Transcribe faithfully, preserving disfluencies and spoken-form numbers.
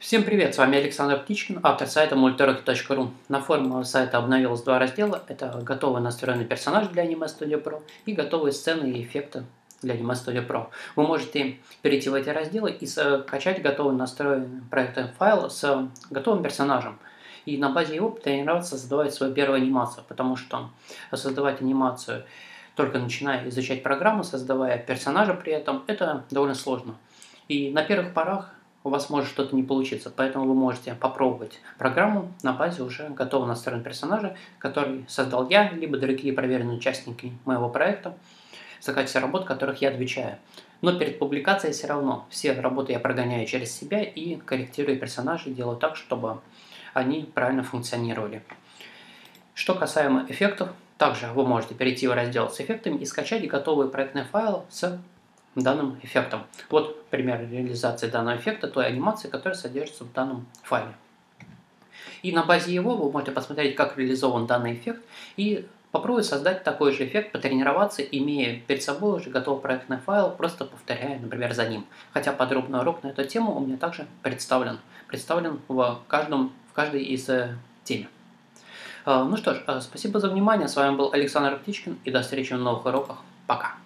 Всем привет, с вами Александр Птичкин, автор сайта мультуроки точка ру. На форуме сайта обновилось два раздела. Это готовый настроенный персонаж для Anime Studio Pro и готовые сцены и эффекты для Anime Studio Pro. Вы можете перейти в эти разделы и скачать готовый настроенный проектный файл с готовым персонажем. И на базе его потренироваться создавать свою первую анимацию, потому что создавать анимацию, только начиная изучать программу, создавая персонажа при этом, это довольно сложно. И на первых порах у вас может что-то не получиться, поэтому вы можете попробовать программу на базе уже готового настроенного персонажа, который создал я, либо другие проверенные участники моего проекта, за качество работ, которых я отвечаю. Но перед публикацией все равно все работы я прогоняю через себя и корректирую персонажей, делаю так, чтобы они правильно функционировали. Что касаемо эффектов, также вы можете перейти в раздел с эффектами и скачать готовый проектный файл с данным эффектом. Вот пример реализации данного эффекта, той анимации, которая содержится в данном файле. И на базе его вы можете посмотреть, как реализован данный эффект, и попробовать создать такой же эффект, потренироваться, имея перед собой уже готовый проектный файл, просто повторяя, например, за ним. Хотя подробный урок на эту тему у меня также представлен. Представлен в, каждом, в каждой из э, тем. Э, ну что ж, э, спасибо за внимание. С вами был Александр Птичкин, и до встречи в новых уроках. Пока.